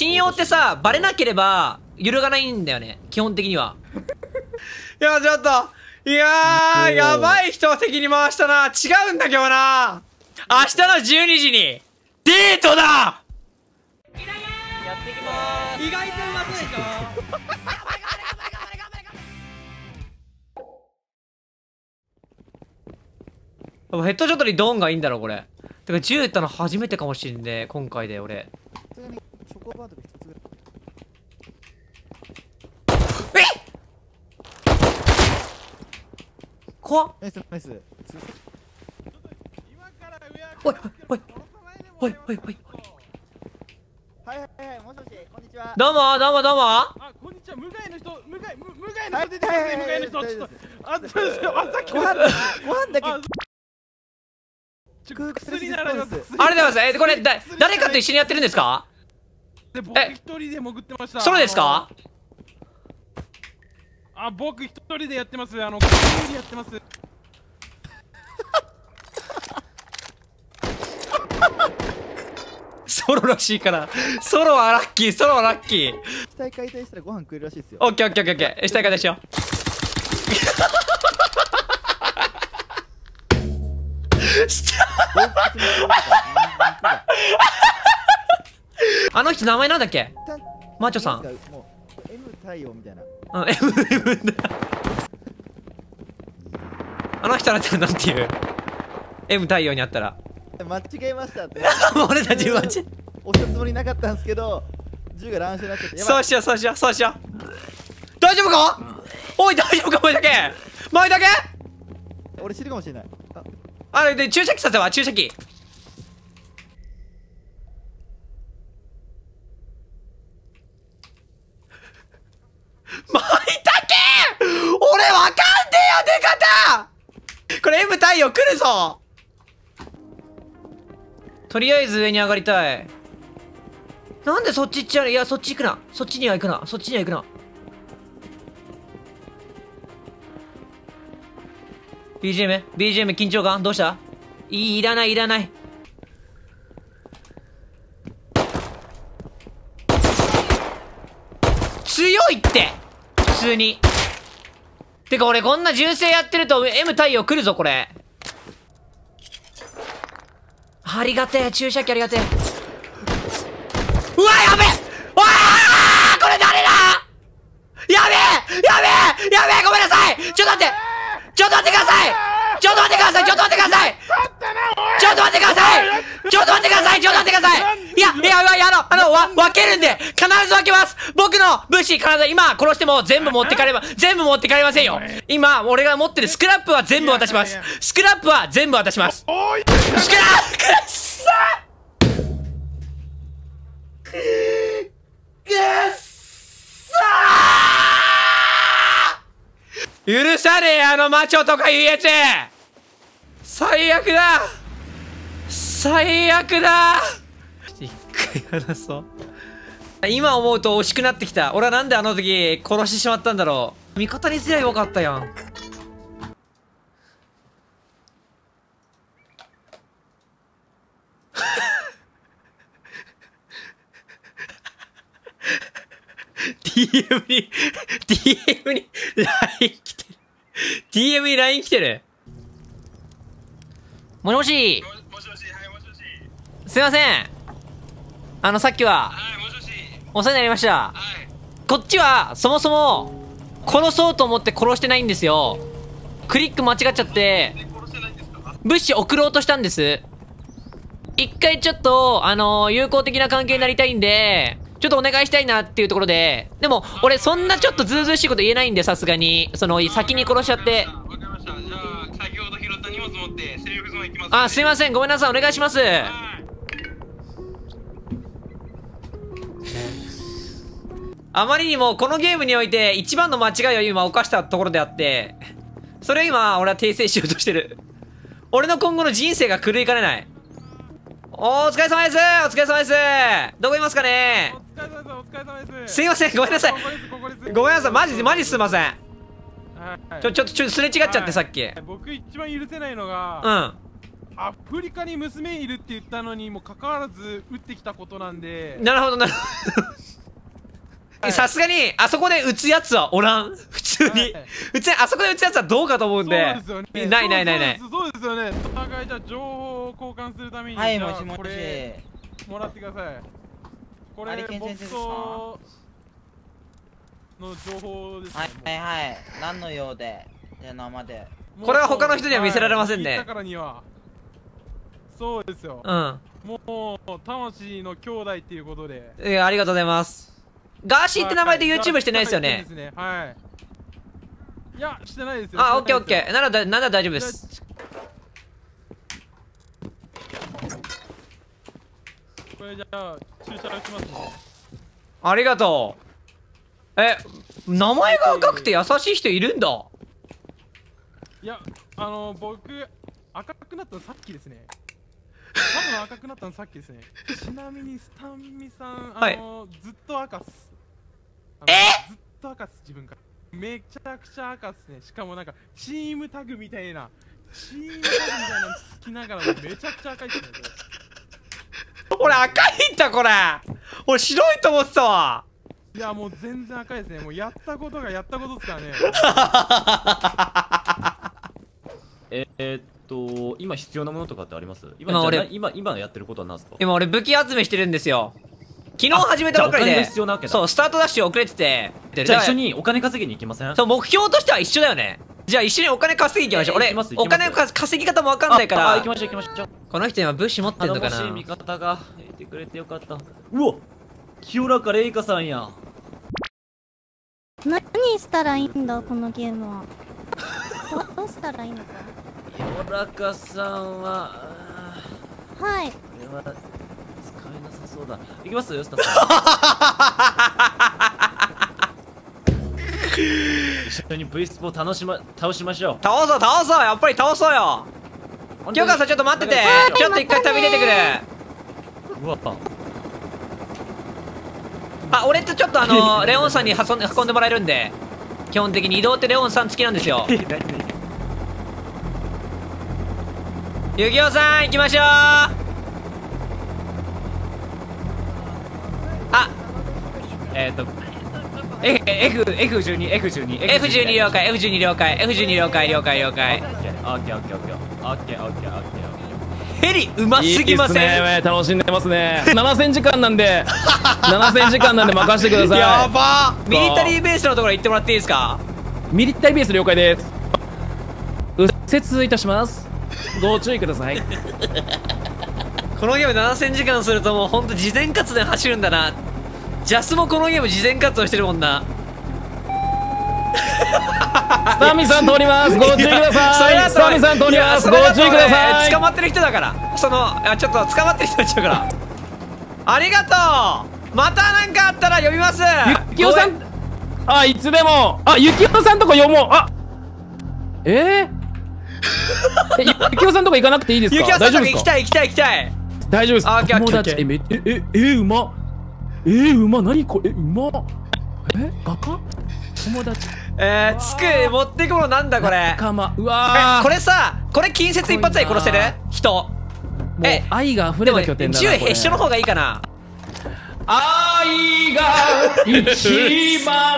信用ってさ、バレなければ揺るがないんだよね、基本的には。いや、ちょっと、いやー、やばい人を敵に回したな。違うんだけどな。明日の12時に、デートだ。やっていきまーす。意外とうまそうでしょ。ヘッドショットにドーンがいいんだろ、これ。てか、銃撃ったの初めてかもしんね、今回で俺。えっ怖っ。ナイスナイス。おいおいおいおいおい。 はいはいはい、もしもし、こんにちは。 どうもどうもどうも。 あ、こんにちは。向かいの人、向かいの人出てきますね。向かいの人、ちょっと。あ、ちょっと、さっきご飯だけ。 薬ならありがとうございます。これ誰かと一緒にやってるんですか？ 僕一人で潜ってました。 ソロですか？ あ、僕一人でやってます。一人でやってます。 ソロらしいから。ソロはラッキー、ソロはラッキー。 死体解体したらご飯食えるらしいですよ。 オッケーオッケーオッケー。死体解体しよう。あの人名前なんだっけ？マーチョさん。 もう M 対応みたいな。 うん、M だ。あの人だったらなんていう M 太陽にあったら間違えましたって。 俺たち間違え。 押したつもりなかったんですけど、銃が乱射になっちゃって。 そうしようそうしようそうしよう。大丈夫か？おい大丈夫か？前だけ前だけ。 俺知るかもしれない。 あれで注射器させば注射器。まいたけ俺わかんねえよ出方。これ M 太陽来るぞ。とりあえず上に上がりたい。なんでそっち行っちゃうの？いやそっち行くな。そっちには行くな。そっちには行くな。BGM 緊張感どうした？いらないいらない。強いって普通に。てか俺こんな銃声やってると M 太陽来るぞこれ。ありがてえ注射器ありがてえ。うわやべえ。わあこれ誰だ。やべえやべえやべえごめんなさい。ちょっと待ってちょっと待ってください。ちょっと待ってください。ちょっと待ってください。ちょっと待ってください。ちょっと待ってください。ちょっと待ってください。いや分けるんで必ず分けます。僕の物資必ず今殺しても全部持ってかれませんよ。今俺が持ってるスクラップは全部渡します。スクラップは全部渡します。スクラップくっさくっさー許さねえあのマチョとかいうやつ。最悪だ最悪だ。一回話そう。今思うと惜しくなってきた。俺はなんであの時殺してしまったんだろう。味方にすりゃよかったやん。DM に LINE 来てる。DM に LINE 来てる。もしもし。 もしもし、はい、もしもし。 すいません。さっきは、 はい、もしもし。 お世話になりました。 はい。 こっちは、そもそも、殺そうと思って殺してないんですよ。クリック間違っちゃって、 殺してないんですか？ 物資送ろうとしたんです。一回ちょっと、友好的な関係になりたいんで、ちょっとお願いしたいなっていうところで、でも、俺そんなちょっとずうずうしいこと言えないんで、さすがに。先に殺しちゃって。 わかりました。じゃあ、先ほど拾った荷物持って、セーフゾーン行きます。 あ、すいません。ごめんなさい。お願いします。 はい。 あまりにもこのゲームにおいて一番の間違いを今犯したところであって、それを今俺は訂正しようとしてる。俺の今後の人生が狂いかねない。お疲れ様です。お疲れ様です。どこいますかね。 お疲れ様です。お疲れ様です。 すいません。ごめんなさい。ごめんなさい。マジすいません。 はい、 ちょっとすれ違っちゃってさっき。 僕一番許せないのが、 うん。 アフリカに娘いるって言ったのにもかかわらず撃ってきたことなんで。 なるほどなるほど。 さすがにあそこで撃つやつはおらん。普通に普通にあそこで撃つやつはどうかと思うんで。 そうですよね。 ないないないない。 そうですよね。お互いじゃあ情報を交換するために、 はい、 じゃあもしもし。 これもらってください。これボットの情報ですね。 はいはいはい。何の用で？じゃあ生で。 これは他の人には見せられませんね。 聞いたからには。そうですよ。 うん。 もう魂の兄弟っていうことで。 いや、ありがとうございます。ガーシーって名前で YouTube してないですよね。 はい。いや、してないですよ。 あ、オッケーオッケー。なら大丈夫です。 これじゃあ注射しますね。 ありがとう。名前が赤くて優しい人いるんだ。 いや、僕赤くなったのさっきですね。多分赤くなったのさっきですね。ちなみにスタンミさん、 はい、 ずっと赤っす。ずっと赤っす、自分から。めちゃくちゃ赤っすね。しかもなんかチームタグみたいなのつきながらめちゃくちゃ赤いっすね。 俺赤いんだこれ。俺白いと思ってたわ。 いやもう全然赤いですね。もうやったことがやったことですからね。今必要なものとかってあります？今やってることは何ですか？ 今俺武器集めしてるんですよ。昨日始めたばっかりで。そう、スタートダッシュ遅れてて。 じゃあ一緒にお金稼ぎに行きません？ そう、目標としては一緒だよね。じゃあ一緒にお金稼ぎ行きましょう。俺お金稼ぎ方もわかんないから。 行きましょう行きましょう。 この人今武士持ってんのかな。 頼もしい味方がいてくれてよかった。うわ、清らかレイカさんや。 何したらいいんだこのゲームは。どうしたらいいのか。 清らかさんははい。 これは使えなさそうだ。行きますよスタッフ一緒に V スポ倒しましょう。 倒そう、やっぱり倒そうよ。清川さんちょっと待ってて。ちょっと一回旅出てくる。 うわ、 あ、俺とちょっとレオンさんに運んでもらえるんで。基本的に移動ってレオンさん付きなんですよ。ゆきおさん行きましょう。あ、 F12 了解 F12 了解 F12 了解了解了解。ヘリうますぎません？ いいですね、楽しんでますね。7000時間なんで任せてください。 やばー。ミリタリーベースのところ行ってもらっていいですか？ ミリタリーベース了解です。右折いたします。ご注意ください。 このゲーム7000時間するともうほんと事前活動で走るんだな。ジャスもこのゲーム事前活動してるもんな。 スタミさん通ります。ご注意ください。スタミさん通ります。ご注意ください。 捕まってる人だから。ちょっと捕まってる人になっちゃうから。ありがとう。また何かあったら呼びます。 ゆきおさん、あ、いつでも。あ、ゆきおさんとこ読もう。あ、ゆきおさんとこ行かなくていいですか？ ゆきおさんとこ行きたい。 大丈夫です。 あ、 友達。うま。うま。何これ？うま。画家？友達。 持っていくものなんだこれ。 うわー。 これさ、これ近接一発で殺せる人。 愛が溢れた拠点だな。 銃へっしょの方がいいかな。 愛が一番。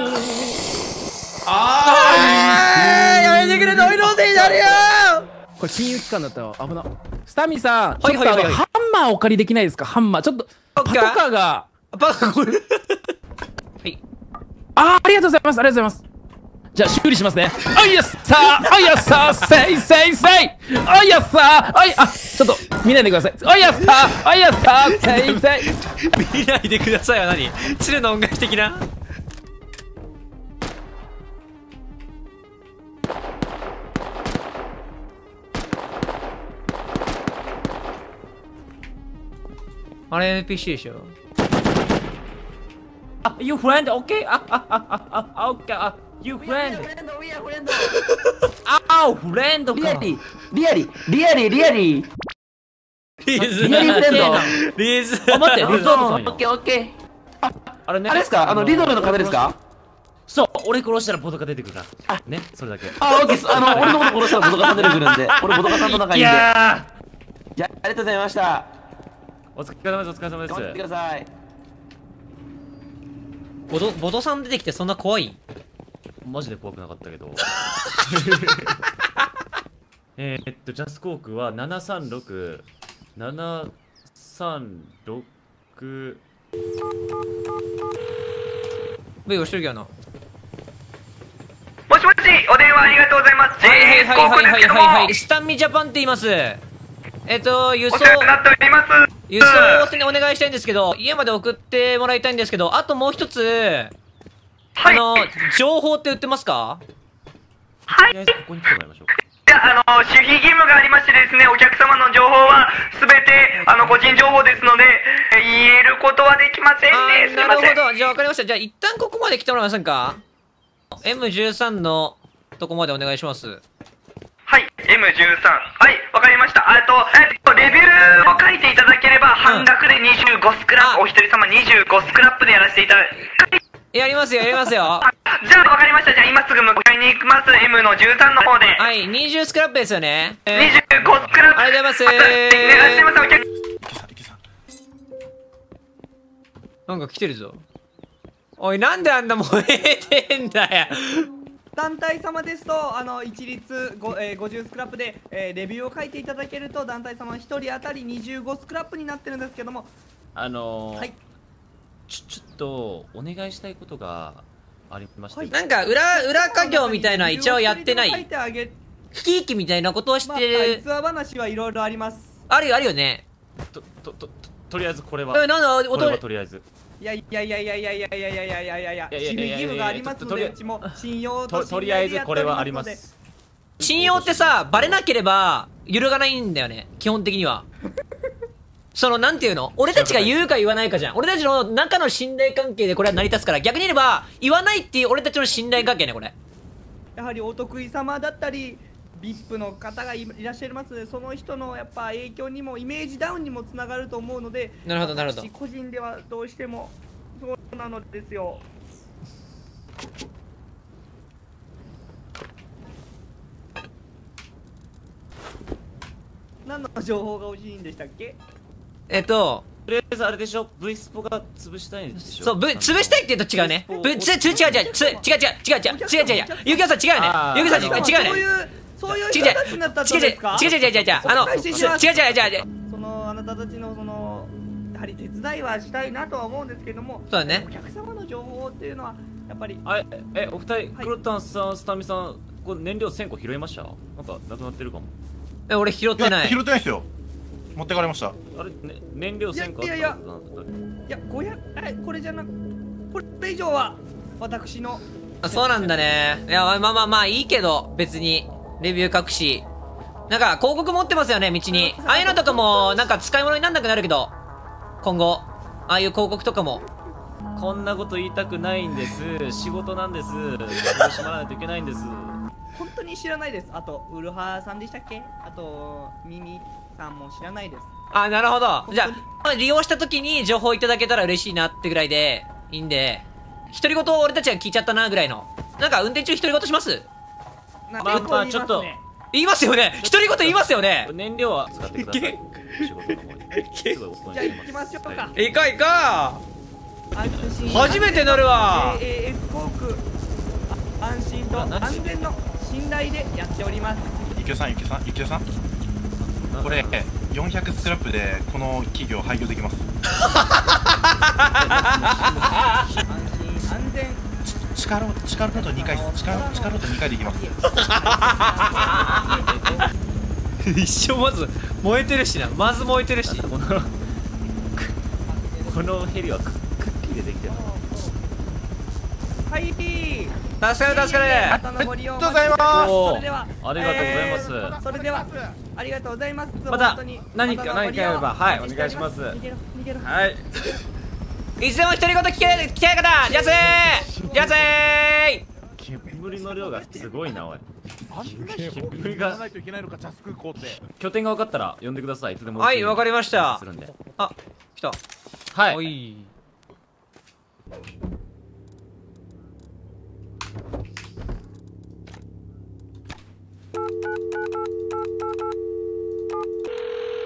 やめてくれ、ノイローゼになるよ。 これ金融機関だったよ。危な。スタミさん、ちょっとハンマーお借りできないですか？ハンマー。ちょっとパトカーが。 はい。 ありがとうございます。ありがとうございます。じゃあ修理しますね。あいやさあ、あいやさあ、せいせいせい。あいやさあ、ちょっと見ないでください。あいやさあ、あいやさあ、せいせい。 見ないでくださいは何？鶴の音楽的な。あれ NPC でしょ。 You friend, okay? Okay. You friend. We are friend. Friend か。 リアリリーズ。 あ、待って、リゾートさんや。 オッケー。 あれね。 あれですか？リドルの方ですか？ そう、俺殺したらボトカ出てくるから。ね、それだけ。 オッケーです。俺のこと殺したらボトカさん出てくるんで、俺ボトカさんと仲いいんで。じゃあ、ありがとうございました。 お疲れ様です。 頑張ってください。 ボドさん出てきてそんな怖い？ マジで怖くなかったけど。ジャスコークは736、736。 ブイ押してるけどな。 もしもし、お電話ありがとうございます。 はいはいはいはいはいはいはい。 JS スタンミジャパンって言います。輸送お世話になっております。 輸送をお願いしたいんですけど、家まで送ってもらいたいんですけど、あともう一つ、情報って売ってますか？ はい。 とりあえずここに来てもらいましょう。 いや、守秘義務がありましてですね、お客様の情報はすべて、個人情報ですので、言えることはできませんね。すいなません。 るほど。じゃあ分かりました。じゃあ一旦ここまで来てもらえませんか？ M13 のとこまでお願いします。 はい、M13。はい、わかりました。レビューを書いていただければ、半額で25スクラップ、お一人様25スクラップでやらせていただきやりますよ、やりますよ。 じゃあ、わかりました。じゃあ、今すぐ迎えに行きます。M の13の方で。 はい、20スクラップですよね。 25スクラップ。 ありがとうございます。 いらっしゃいませ、お客なんか来てるぞ。おい、なんであんな燃えてんだよ。 団体様ですと、一律50スクラップで、レビューを書いていただけると、団体様1人当たり25スクラップになってるんですけども、はい、 ちょっとお願いしたいことがありまして、 なんか裏稼業みたいな一応やってない。ひきいきみたいなことをしてる。 逸話話はいろいろあります。 あるよね。 とりあえずこれは。 なんだ、 これはとりあえず。 いや、守秘義務がありますので、うちも信用ととりあえずこれはあります。 信用ってさ、バレなければ揺るがないんだよね、基本的には。なんていうの、俺たちが言うか言わないかじゃん。俺たちの中の信頼関係でこれは成り立つから、逆に言えば言わないっていう俺たちの信頼関係ね、これ。 やはりお得意様だったりVIP の方がいらっしゃいますので、その人のやっぱ影響にもイメージダウンにもつながると思うので、 なるほどなるほど。 私個人ではどうしてもそうなのですよ。何の情報が欲しいんでしたっけ？ とりあえずあれでしょ、V スポが潰したいんでしょ。 そう、潰したいって言うと違うね。違う。ゆきおさん違うね。ゆきおさん違うね。 そういう人たちになったんですか？ 違う。 あなたたちのやはり手伝いはしたいなとは思うんですけども、 そうだね。 お客様の情報っていうのはやっぱり。 お二人、クロタンさん、スタミさん、これ燃料1000個拾いました？なんかなくなってるかも。 俺拾ってない。 拾ってないですよ。持ってかれました。 あれ、燃料1000個あった。 いや500、これじゃなく、これ以上は私の。 そうなんだね。いや、まあいいけど、別にレビュー書くし、なんか広告持ってますよね、道に。ああいうのとかもなんか使い物になんなくなるけど、今後ああいう広告とかも。 こんなこと言いたくないんです。仕事なんです。閉まらないといけないんです。 本当に知らないです。あとウルハさんでしたっけ？あとミミさんも知らないです。 あ、なるほど。じゃあ利用した時に情報いただけたら嬉しいなってぐらいでいいんで、独り言俺たちが聞いちゃったなぐらいの。なんか運転中独り言します？ まあちょっと言いますよね。独り言言いますよね。 燃料は使ってください。仕事の方に。 じゃあ行きましょうか。 行こう。初めて乗るわ。 AAS 航空、安心と安全の信頼でやっております。 ゆきおさん、これ400スクラップでこの企業廃業できます。 安心安全。 力ロード2回、力ロード2回できます。 一生まず燃えてるしな。まず燃えてるし。 このヘリはクッキーでできてる。 はい。 助かる。 ありがとうございます。それではありがとうございます。 それではありがとうございます。 また何かやればはいお願いします。 逃げろ。 はい。 いつでも独り言聞きたい方、じゃあせー。 煙の量がすごいなおい。 煙がないといけないのか、ジャス空港って。 拠点が分かったら呼んでください。いつでも。 はい、わかりました。あ、来た。 はい。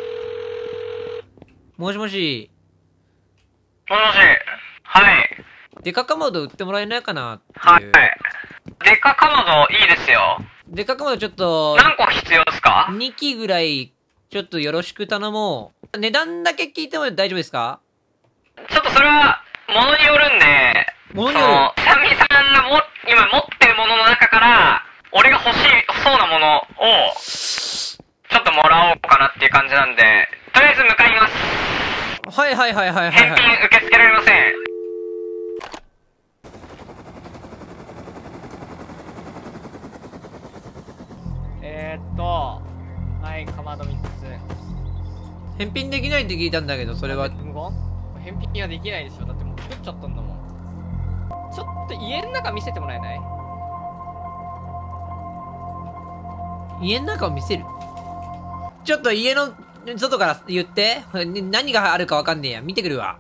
もしもし。 はい。 デカかまど売ってもらえないかなってはいいう。 デカかまどいいですよ。 デカかまどちょっと、 何個必要ですか？ 2機ぐらい、ちょっとよろしく頼もう。値段だけ聞いても大丈夫ですか？ ちょっとそれは、ものによるんで、 ものによる。 サミさんが今持ってるものの中から、俺が欲しそうなものを、ちょっともらおうかなっていう感じなんで、とりあえず向かいます。 はいはいはいはいはい、 返品受け付けられません。 はい、かまど3つ。 返品できないって聞いたんだけど、それは。 無言？返品はできないですよ。だってもう作っちゃったんだもん。ちょっと家の中見せてもらえない？ 家の中を見せる？ちょっと家の外から言って。何があるかわかんねえや。見てくるわ。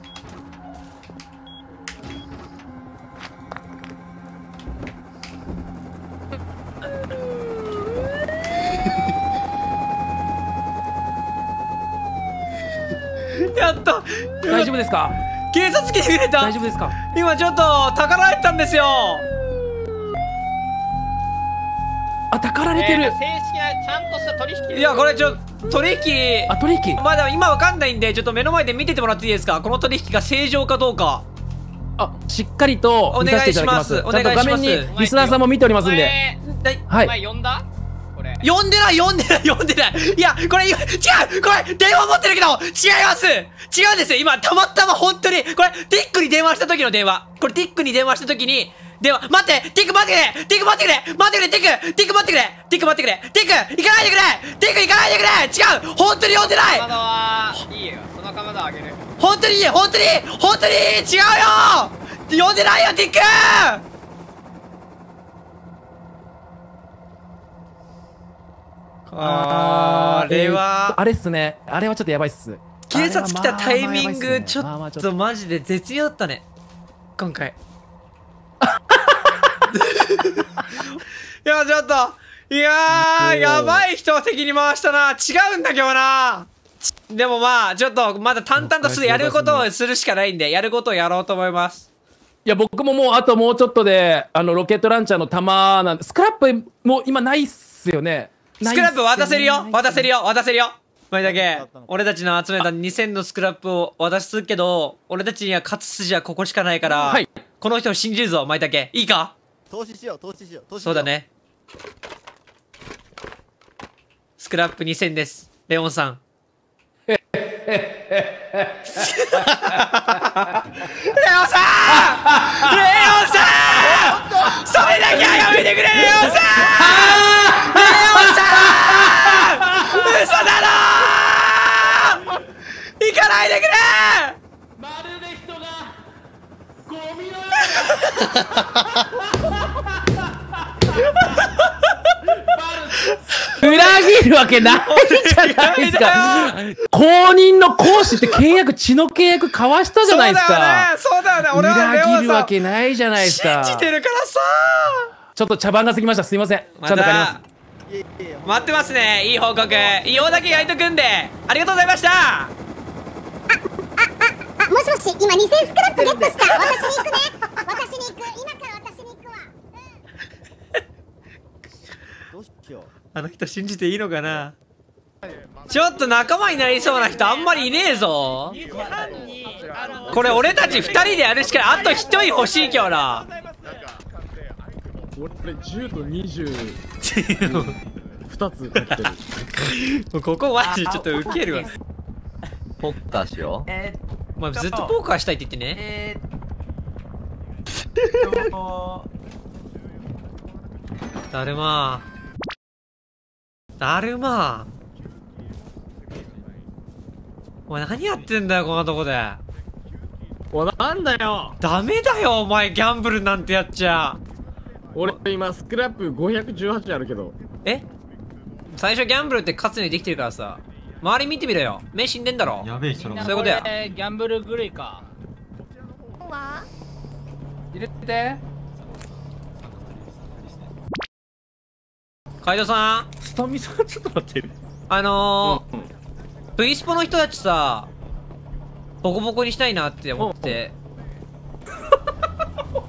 やった。 大丈夫ですか？ 警察来てくれた。 大丈夫ですか？ 今ちょっと宝入ったんですよ。 あ、宝られてる。 正式なちゃんとした取引。 いやこれ取引。 あ、取引。 まだ今わかんないんで、ちょっと目の前で見ててもらっていいですか？この取引が正常かどうか。 あ、しっかりと見させていただきます。 お願いします。 ちゃんと画面にリスナーさんも見ておりますんで。 はい。呼んだ？ 呼んでない。いや、これ、違うこれ、電話持ってるけど、違います違うんですよ今、たまたま本当に、これ、ティックに電話した時の電話。これ、ティックに電話した時に、待って、ティック待ってくれティック待ってくれティック待ってくれティック待ってくれティック行かないでくれティック行かないでくれ違う本当に呼んでないかまどはいいよ。そのかまどあげる。 本当に違うよ呼んでないよ、ティックあれはあれっすね。あれはちょっとやばいっす。 警察来たタイミングちょっとマジで絶妙だったね今回。いやちょっとやばい人を敵に回したな。違うんだけどな。でもまあちょっとまだ淡々とやることをするしかないんで、やることをやろうと思います。 いや僕ももうあともうちょっとでロケットランチャーの弾なんで、スクラップもう今ないっすよね。 スクラップ渡せるよ。前だけ俺たちの集めた2000のスクラップを渡すけど、俺たちには勝つ筋はここしかないから、はい、この人を信じるぞ。前だけいいか？ 投資しよう。 そうだね。スクラップ2000です、レオンさん。レオンさんそれだけはやめてくれ、レオンさん嘘だろ行かないでくれ。 まるで人がゴミのよう裏切るわけないじゃないですか。公認の講師って血の契約交わしたじゃないですか。 そうだよね。俺は裏切るわけないじゃないですか。 信じてるからさ。 ちょっと茶番が過ぎました。すいません。ちゃんと帰ります。 待ってますね。いい報告。異様だけ焼いとくんで。ありがとうございました。 もしもし、今2000スクラップゲットした。私に行くね。今から私に行くわ。 どうしよう。 あの人信じていいのかな。ちょっと仲間になりそうな人あんまりいねえぞ。これ俺たち2人でやるしか、あと1人欲しい今日な。 俺10と202つ買ってる。 もうここマジでちょっとウケるわ。 ポッカーしよう。 まあずっとポーカーしたいって言ってね。だるまお前何やってんだよこんなとこで。 なんだよ。 ダメだよお前、ギャンブルなんてやっちゃ。 俺今スクラップ518あるけど。 最初ギャンブルって勝つようにできてるからさ。周り見てみろよ。目死んでんだろ。 やべえ人そういうことや。 ギャンブル狂いか。 入れて。 カイドさん。 スタミさんちょっと待ってる。 Vスポの人たちさ、ボコボコにしたいなって思って。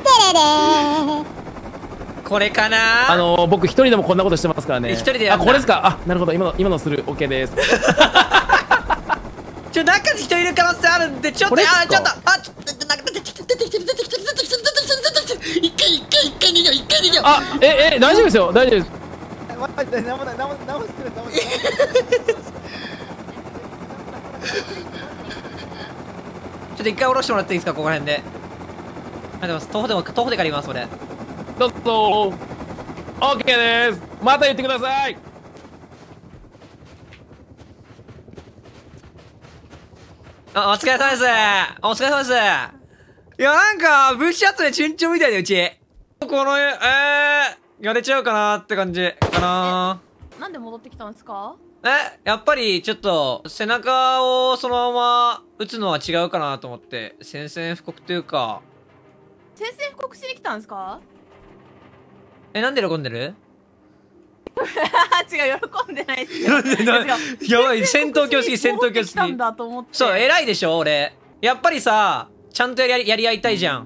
これかな。 僕一人でもこんなことしてますからね。 一人でやんだ。 あ、これですか。あ、なるほど。今のする。OK です。 中に人いる可能性あるんで、ちょっと、ちょっと、なんか出てきてる。一回逃げよう。 あ、大丈夫ですよ。大丈夫です。 ちょっと一回下ろしてもらっていいですか、ここら辺で。あ、でも徒歩で借ります、それ。 どうぞ。OK です。また言ってください。 あ、お疲れ様です。お疲れ様です。いや、なんか、物資集め順調みたいだよ、うち。この、やれちゃうかなって感じかな。 なんで戻ってきたんですか？ やっぱりちょっと、背中をそのまま打つのは違うかなと思って、宣戦布告というか。 宣戦布告しに来たんですか？ なんで喜んでる？ 違う、喜んでないっすよ。 やばい、戦闘狂すぎ、戦闘狂すぎ。そう、偉いでしょ、俺。やっぱりさ、ちゃんとやり合いたいじゃん。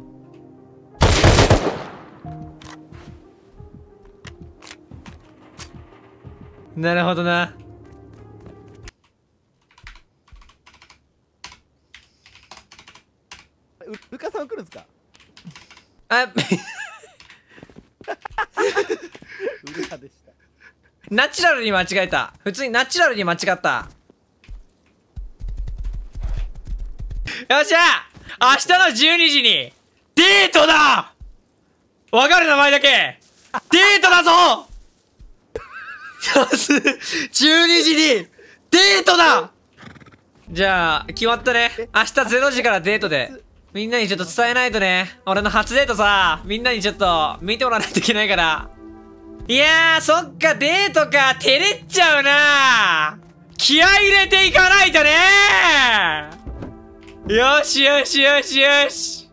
なるほどな。 ルカさん来るんですか？ウルカでした。 ナチュラルに間違えた。普通にナチュラルに間違った。よっしゃ！明日の12時にデートだ！わかる名前だけデートだぞ12時にデートだ！じゃあ、決まったね。明日0時からデートで。みんなにちょっと伝えないとね。俺の初デートさ、みんなにちょっと見てもらわないといけないから。いやー、そっか、デートか、照れっちゃうな。気合い入れていかないとね。よしよしよしよし。